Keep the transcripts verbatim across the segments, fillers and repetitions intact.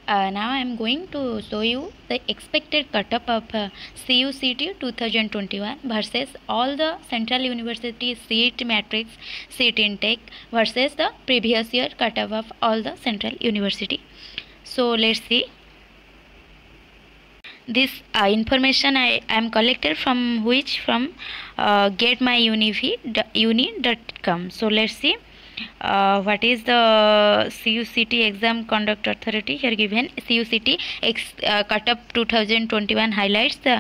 Uh, now I am going to show you the expected cutoff of uh, C U C T twenty twenty-one versus all the Central University seat matrix seat intake versus the previous year cutoff of all the Central University. So let's see. This uh, information I am collected from which from uh, getmyuniv.uni dot com. So let's see. Uh, what is the C U C T exam conduct authority here given. C U C T ex, uh, cutoff twenty twenty-one highlights the.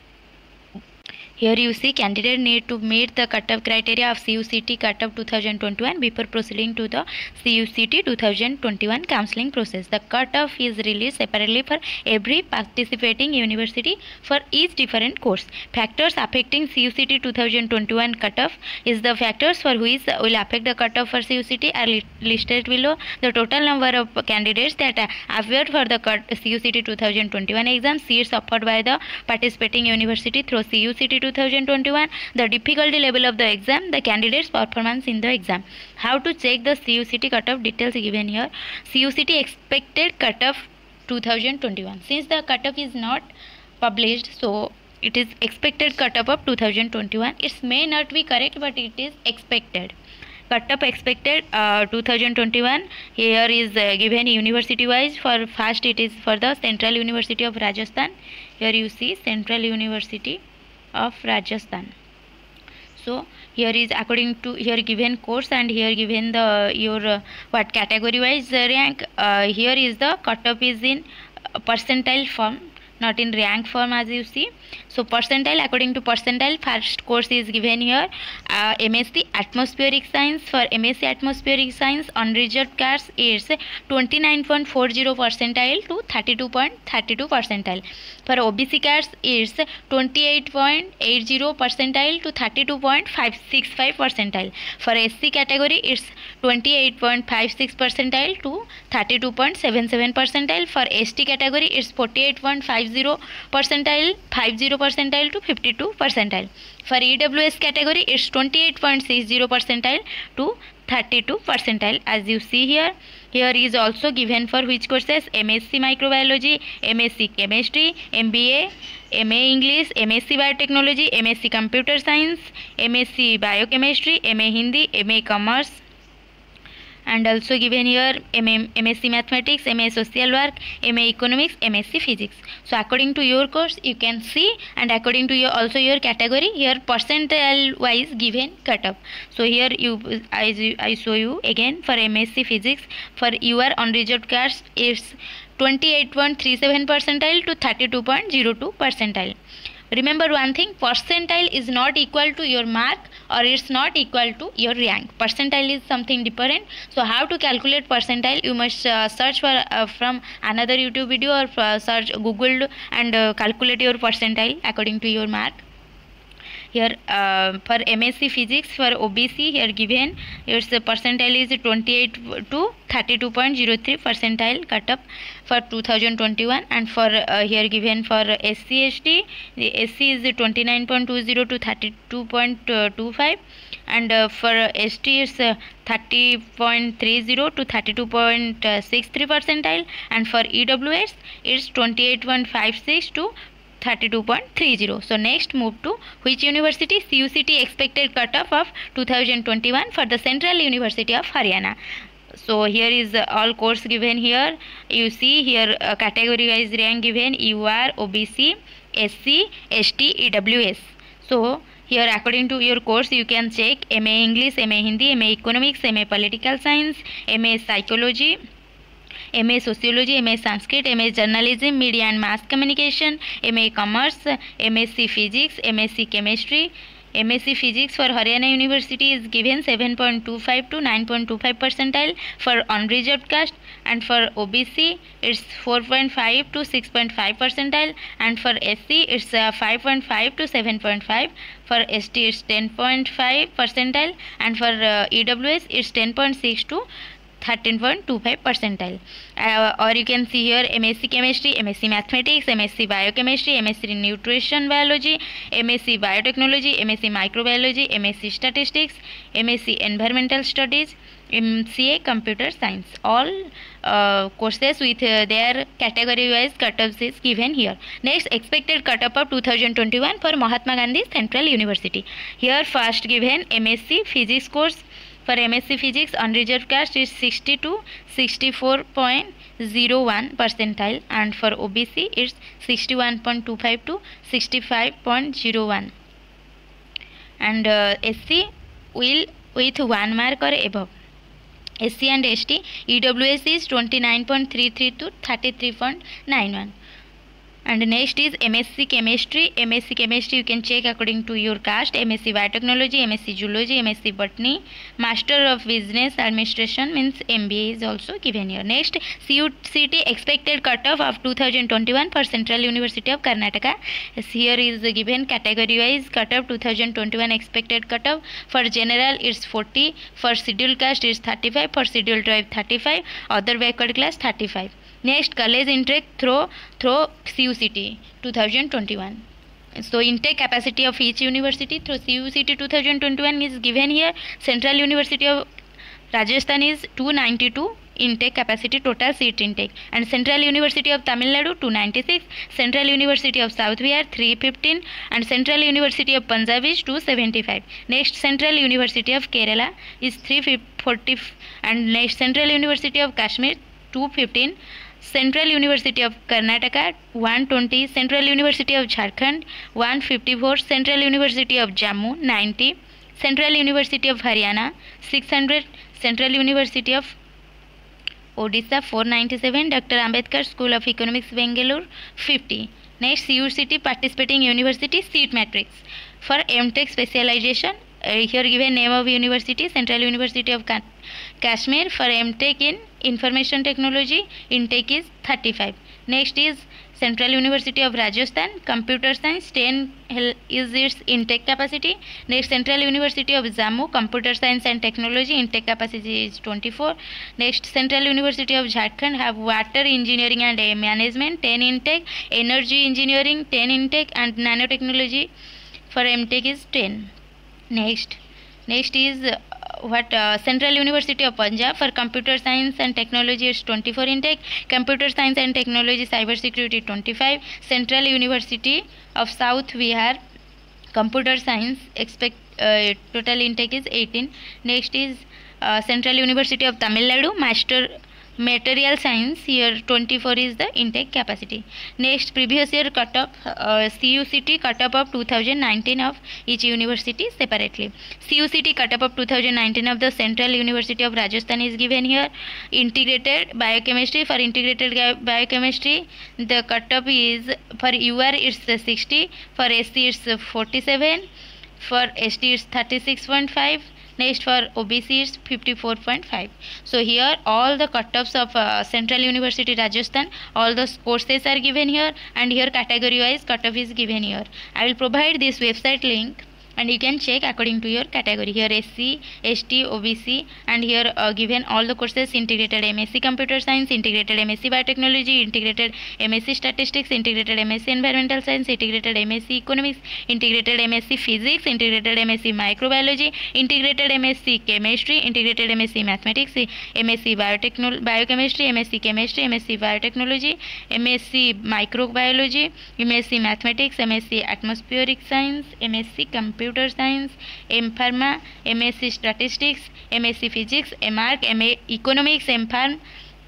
Here you see candidate need to meet the cutoff criteria of C U C T cutoff twenty twenty-one before proceeding to the C U C T twenty twenty-one counseling process. The cutoff is released separately for every participating university for each different course. Factors affecting C U C T twenty twenty-one cutoff is the factors for which will affect the cutoff for C U C T are li listed below. The total number of candidates that appeared for the C U C T twenty twenty-one exam, seats offered by the participating university through C U C T twenty twenty-one, the difficulty level of the exam, the candidate's performance in the exam. How to check the C U C T cutoff details given here. C U C T expected cutoff twenty twenty-one. Since the cutoff is not published, so it is expected cutoff of twenty twenty-one. It may not be correct, but it is expected. Cutoff expected uh, twenty twenty-one. Here is uh, given university wise. For first it is for the Central University of Rajasthan. Here you see Central University of Rajasthan. So here is according to here given course and here given the your uh, what category wise rank. Uh, here is the cutoff is in uh, percentile form, not in rank form as you see. So percentile, according to percentile, first course is given here. uh, M S c Atmospheric Science. For M S c Atmospheric Science, unreserved caste is twenty-nine point four zero percentile to thirty-two point three two percentile. For O B C caste is twenty-eight point eight zero percentile to thirty-two point five six five percentile. For S C category it's twenty-eight point five six percentile to thirty-two point seven seven percentile. For S T category it's forty-eight point five zero percentile fifty percentile to fifty-two percentile. For E W S category it's twenty-eight point six zero percentile to thirty-two percentile. As you see here, here is also given for which courses: M S c Microbiology, M S c Chemistry, M B A, M A English, M S c Biotechnology, M S c Computer Science, M S c Biochemistry, M A Hindi, M A Commerce, and also given here M S c Mathematics, M A Social Work, M A Economics, M S c Physics. So according to your course you can see, and according to your also your category, here percentile wise given cutoff. So here you I, I show you again for M S c Physics, for your unreserved caste it's twenty-eight point three seven percentile to thirty-two point zero two percentile. Remember one thing, percentile is not equal to your mark or it's not equal to your rank. Percentile is something different. So how to calculate percentile? You must uh, search for uh, from another YouTube video or uh, search Google and uh, calculate your percentile according to your mark. Here uh, for M S c Physics, for O B C here given its percentile is twenty-eight to thirty-two point zero three percentile cutoff for twenty twenty-one, and for uh, here given for S C S T, the S C is twenty-nine point two zero to thirty-two point two five, and uh, for S T is uh, thirty point three zero to thirty-two point six three percentile, and for E W S it's twenty-eight point five six to thirty-two point three zero. So next move to which university. C U C T expected cutoff of twenty twenty-one for the Central University of Haryana. So here is uh, all course given here. You see here uh, category wise rank given: U R, O B C, S C, S T, E W S. So here according to your course you can check M A English, M A Hindi, M A Economics, M A Political Science, M A Psychology, M A Sociology, M A Sanskrit, M A Journalism, Media and Mass Communication, M A Commerce, M S c Physics, M S c Chemistry. M S c Physics for Haryana University is given seven point two five to nine point two five percentile for unreserved caste, and for O B C it's four point five to six point five percentile, and for S C it's uh, five point five to seven point five, for S T it's ten point five percentile, and for uh, E W S it's ten point six to thirteen point two five percentile. Uh, or you can see here M S c Chemistry, M S c Mathematics, M S c Biochemistry, M S c Nutrition Biology, M S c Biotechnology, M S c Microbiology, M S c Statistics, M S c Environmental Studies, M C A Computer Science. All uh, courses with uh, their category wise cutoffs is given here. Next, expected cutoff of two thousand twenty-one for Mahatma Gandhi Central University. Here first given M S c Physics course. For M S c Physics, unreserved caste is sixty to sixty-four point zero one percentile, and for O B C it's sixty-one point two five to sixty-five point zero one, and uh, S C will with one mark or above. S C and S T, E W S is twenty-nine point three three to thirty-three point nine one. And next is M S c Chemistry. M S c Chemistry you can check according to your caste. M S c Biotechnology, M S c Zoology, M S c Botany, Master of Business Administration means M B A is also given here. Next, C U C T expected cutoff of two thousand twenty-one for Central University of Karnataka. Here is given category wise cutoff. Two thousand twenty-one expected cutoff. For general it's forty, for scheduled caste it's thirty-five, for scheduled tribe thirty-five, other backward class thirty-five. Next, college intake through through C U C T two thousand twenty-one. So intake capacity of each university through C U C T two thousand twenty-one is given here. Central University of Rajasthan is two hundred ninety-two intake capacity total seat intake, and Central University of Tamil Nadu two hundred ninety-six, Central University of South Bihar three hundred fifteen, and Central University of Punjab is two hundred seventy-five. Next, Central University of Kerala is three hundred forty, and next Central University of Kashmir two hundred fifteen, Central University of Karnataka one hundred twenty, Central University of Jharkhand one hundred fifty-four, Central University of Jammu ninety, Central University of Haryana six hundred, Central University of Odisha four hundred ninety-seven, Doctor Ambedkar School of Economics Bangalore fifty. Next, C U C T participating university seat matrix. For M Tech specialization, uh, here given name of university, Central University of Ka Kashmir. For M Tech in Information Technology, intake is thirty-five. Next is Central University of Rajasthan, Computer Science ten is its intake capacity. Next, Central University of Jammu, Computer Science and Technology, intake capacity is twenty-four. Next, Central University of Jharkhand have Water Engineering and Management ten intake, Energy Engineering ten intake, and Nanotechnology for M Tech is ten. Next, next is uh, what uh, Central University of Punjab for Computer Science and Technology is twenty-four intake, Computer Science and Technology Cyber Security twenty-five, Central University of South Bihar Computer Science expect uh, total intake is eighteen. Next is uh, Central University of Tamil Nadu Master Material Science, here twenty-four is the intake capacity. Next, previous year cutoff, uh, C U C T cutoff of two thousand nineteen of each university separately. C U C T cutoff of two thousand nineteen of the Central University of Rajasthan is given here. Integrated Biochemistry, for Integrated Biochemistry the cutoff is for U R it's sixty, for S C it's forty-seven, for S T it's thirty-six point five. Next, for O B C it's fifty-four point five. So here all the cutoffs of uh, Central University Rajasthan, all the courses are given here, and here category wise cutoff is given here. I will provide this website link and you can check according to your category. Here S C, S T, O B C, and here uh, given all the courses: integrated M S c Computer Science, integrated M S c Biotechnology, integrated M S c Statistics, integrated M S c Environmental Science, integrated M S c Economics, integrated M S c Physics, integrated M S c Microbiology, integrated M S c Chemistry, integrated M S c Mathematics, M S c Biotechnology, Biochemistry, M S c Chemistry, M S c Biotechnology, M S c Microbiology, M S c Mathematics, M S c Atmospheric Science, M S c Computer Computer Science, M Pharma, M S c Statistics, M S c Physics, M Arc, M A Economics, M Pharm,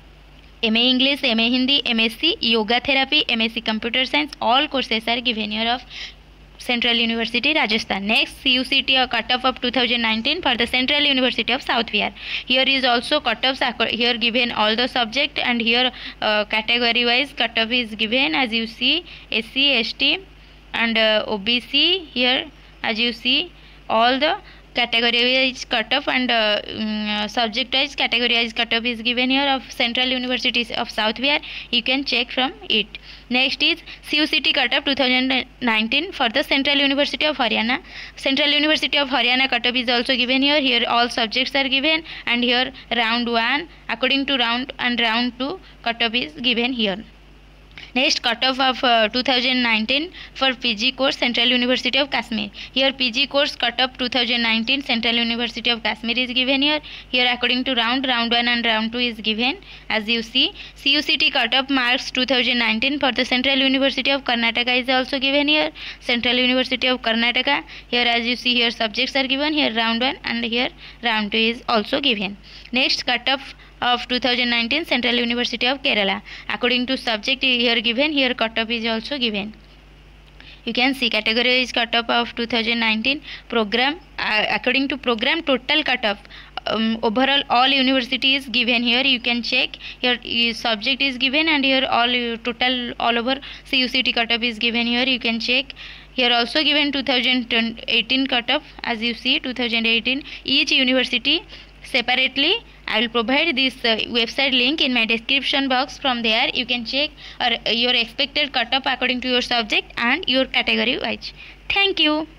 M A English, M A Hindi, M S c Yoga Therapy, M S c Computer Science. All courses are given here of Central University Rajasthan. Next, C U C T cutoff of two thousand nineteen for the Central University of South Bihar. Here is also cutoffs, here given all the subject, and here uh, category wise cutoff is given as you see. S C, S T and uh, O B C, here as you see all the category wise cutoff and uh, um, subject wise category wise cutoff is given here of Central University of South Bihar. You can check from it. Next is C U C T cutoff two thousand nineteen for the Central University of Haryana. Central University of Haryana cutoff is also given here. Here all subjects are given, and here round one according to round and round two cutoff is given here. Next, cutoff of uh, two thousand nineteen for P G course Central University of Kashmir. Here P G course cutoff two thousand nineteen Central University of Kashmir is given here. Here according to round, round one and round two is given as you see. C U C T cutoff marks two thousand nineteen for the Central University of Karnataka is also given here. Central University of Karnataka. Here as you see here subjects are given. Here round one and here round two is also given. Next, cutoff of two thousand nineteen Central University of Kerala. According to subject here given, here cutoff is also given. You can see category is cutoff of two thousand nineteen program. Uh, according to program total cutoff, um, overall all university is given here. You can check here uh, subject is given, and here all uh, total all over C U C T cutoff is given here. You can check. Here also given two thousand eighteen cutoff as you see two thousand eighteen each university separately. I will provide this uh, website link in my description box. From there you can check uh, your expected cutoff according to your subject and your category wise. Thank you.